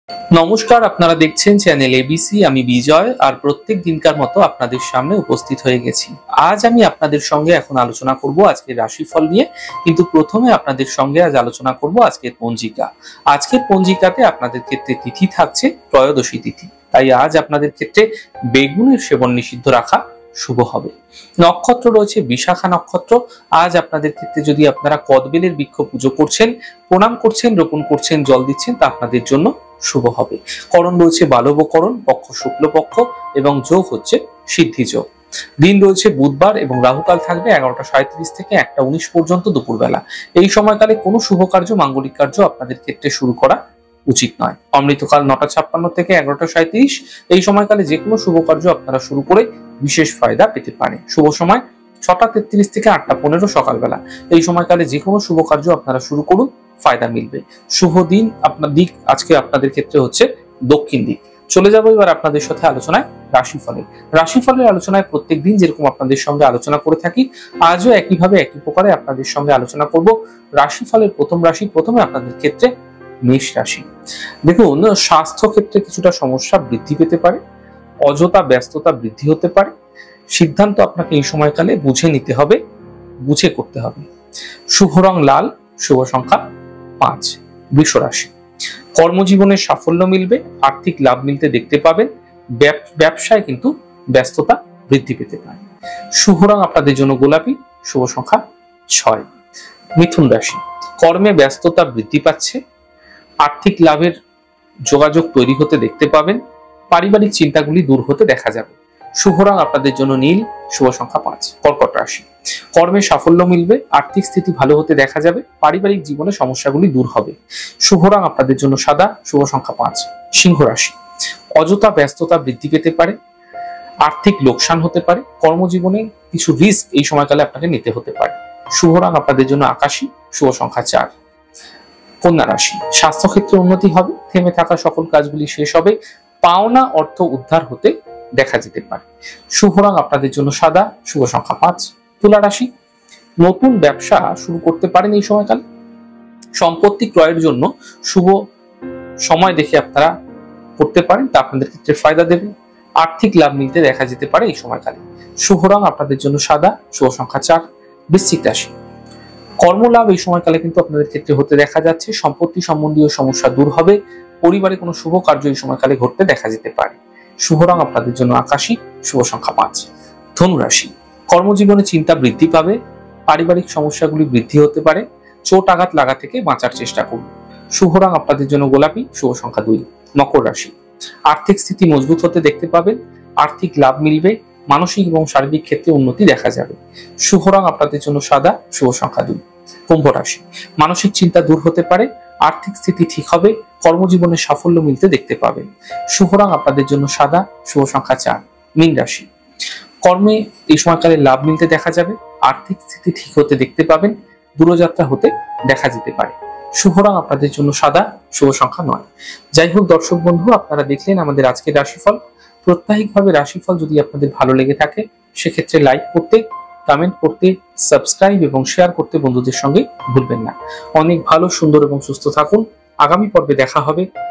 নমস্কার, আপনারা দেখছেন চ্যানেল এবিসি। আমি বিজয়, আর প্রত্যেক দিনকার মতো আপনাদের সামনে উপস্থিত হয়ে গেছি। আজ আমি আপনাদের সঙ্গে এখন আলোচনা করব আজকের রাশিফল নিয়ে, কিন্তু প্রথমে আপনাদের সঙ্গে আজ আলোচনা করব আজকের পঞ্জিকা। আজকের পঞ্জিকাতে আপনাদের ক্ষেত্রে তিথি থাকছে ত্রয়োদশী তিথি, তাই আজ আপনাদের ক্ষেত্রে বেগুনের সেবন নিষিদ্ধ রাখা শুভ হবে। নক্ষত্র রয়েছে বিশাখা নক্ষত্র। আজ আপনাদের ক্ষেত্রে যদি আপনারা কদবেলের বৃক্ষ পুজো করছেন, প্রণাম করছেন, রোপণ করছেন, জল দিচ্ছেন, তা আপনাদের জন্য শুভ হবে। করণ রয়েছে বালবকরণ, পক্ষ শুক্লপক্ষ এবং যোগ হচ্ছে সিদ্ধি যোগ। দিন রয়েছে বুধবার এবং রাহুকাল থাকবে 11:37 থেকে 1:19 পর্যন্ত দুপুরবেলা। এই সময়কালে কোনো শুভ কার্য, মাঙ্গলিক কার্য আপনাদের ক্ষেত্রে শুরু করা উচিত নয়। অমৃতকাল 9:56 থেকে 11:37। এই সময়কালে যে কোনো শুভ কার্য আপনারা শুরু করে বিশেষ ফায়দা পেতে পারেন। শুভ সময় 6:33 থেকে 8:15 সকালবেলা। এই সময়কালে যে কোনো শুভ কার্য আপনারা শুরু করুন, ফায়দা মিলবে। শুভ দিন আপনার দিক আজকে আপনাদের ক্ষেত্রে হচ্ছে দক্ষিণ দিক। চলে যাবো এবার আপনাদের সাথে আলোচনায় রাশিফলের। রাশিফলের আলোচনায় প্রত্যেক দিন যেরকম আপনাদের সঙ্গে আলোচনা করে থাকি, আজও একইভাবে একই প্রকারে আপনাদের সঙ্গে আলোচনা করব রাশিফলের প্রথম রাশি। প্রথমে আপনাদের ক্ষেত্রে মেষ রাশি। দেখুন, স্বাস্থ্য ক্ষেত্রে কিছুটা সমস্যা বৃদ্ধি পেতে পারে, অযথা ব্যস্ততা বৃদ্ধি হতে পারে। সিদ্ধান্ত আপনাকে এই সময়কালে বুঝে নিতে হবে, বুঝে করতে হবে। শুভ রং লাল, শুভ সংখ্যা 5। বৃষ রাশি। কর্মজীবনে সাফল্য মিলবে, আর্থিক লাভ মিলতে দেখতে পাবেন। ব্যবসায় কিন্তু ব্যস্ততা বৃদ্ধি পেতে পারে। শুভ রং আপনাদের জন্য গোলাপি, শুভ সংখ্যা 6। মিথুন রাশি। কর্মে ব্যস্ততা বৃদ্ধি পাচ্ছে, আর্থিক লাভের যোগাযোগ তৈরি হতে দেখতে পাবেন। পারিবারিক চিন্তাগুলি দূর হতে দেখা যাবে। শুভ রং আপনাদের জন্য নীল, শুভ সংখ্যা 5। কর্কট রাশি। কর্মে সাফল্য মিলবে, আর্থিক স্থিতি ভালো হতে দেখা যাবে। পারিবারিক জীবনে সমস্যাগুলি দূর হবে। শুভ রং আপনাদের জন্য সাদা, শুভ সংখ্যা 5। সিংহ রাশি। অযথা ব্যস্ততা বৃদ্ধি পেতে পারে, আর্থিক লোকসান হতে পারে। কর্মজীবনে কিছু রিস্ক এই সময়কালে আপনাকে নিতে হতে পারে। শুভ রং আপনাদের জন্য আকাশী, শুভ সংখ্যা 4। কন্যা রাশি। স্বাস্থ্যক্ষেত্রে উন্নতি হবে, থেমে থাকা সকল কাজগুলি শেষ হবে। পাওনা অর্থ উদ্ধার হতে দেখা যেতে পারে। শুভ রং আপনাদের জন্য সাদা, শুভ সংখ্যা 5। তুলা রাশি। নতুন ব্যবসা শুরু করতে পারেন এই সময়কালে। সম্পত্তি ক্রয়ের জন্য শুভ সময় দেখে আপনারা করতে পারেন, তা আপনাদের ক্ষেত্রে ফায়দা দেবে। আর্থিক লাভ মিলতে দেখা যেতে পারে এই সময়কালে। শুভ রং আপনাদের জন্য সাদা, শুভ সংখ্যা 4। বৃশ্চিক রাশি। কর্মলাভ এই সময়কালে কিন্তু আপনাদের ক্ষেত্রে হতে দেখা যাচ্ছে। সম্পত্তি সম্বন্ধীয় সমস্যা দূর হবে। পরিবারে কোনো শুভ কার্য এই সময়কালে ঘটতে দেখা যেতে পারে। শুভ রং আপনাদের জন্য আকাশী, শুভ সংখ্যা 5। ধনু রাশি। কর্মজীবনে চিন্তা বৃদ্ধি পাবে, পারিবারিক সমস্যাগুলি বৃদ্ধি হতে পারে। চোট আঘাত লাগা থেকে বাঁচার চেষ্টা করুন। শুভ রং আপনাদের জন্য গোলাপি, শুভ সংখ্যা 2। মকর রাশি। আর্থিক স্থিতি মজবুত হতে দেখতে পাবেন, আর্থিক লাভ মিলবে। মানসিক এবং শারীরিক ক্ষেত্রে উন্নতি দেখা যাবে। শুভ রং আপনাদের জন্য সাদা, শুভ সংখ্যা 2। কুম্ভ রাশি। মানসিক চিন্তা দূর হতে পারে, আর্থিক স্থিতি ঠিক হবে। কর্মজীবনে সাফল্য মিলতে দেখতে পাবেন। শুভ রং আপনাদের জন্য সাদা, শুভ সংখ্যা 4। মীন রাশি। কর্মে এই সময়কালে লাভ মিলতে দেখা যাবে, আর্থিক স্থিতি ঠিক হতে দেখতে পাবেন। দূরযাত্রা হতে দেখা যেতে পারে। শুভ রং আপনাদের জন্য সাদা, শুভ সংখ্যা 9। যাই হোক দর্শক বন্ধু, আপনারা দেখলেন আমাদের আজকের রাশিফল। প্রত্যাহিকভাবে রাশিফল যদি আপনাদের ভালো লেগে থাকে, সেক্ষেত্রে লাইক করতে, কমেন্ট করতে, সাবস্ক্রাইব এবং শেয়ার করতে বন্ধুদের সঙ্গে ভুলবেন না। অনেক ভালো, সুন্দর এবং সুস্থ থাকুন। আগামী পর্বে দেখা হবে।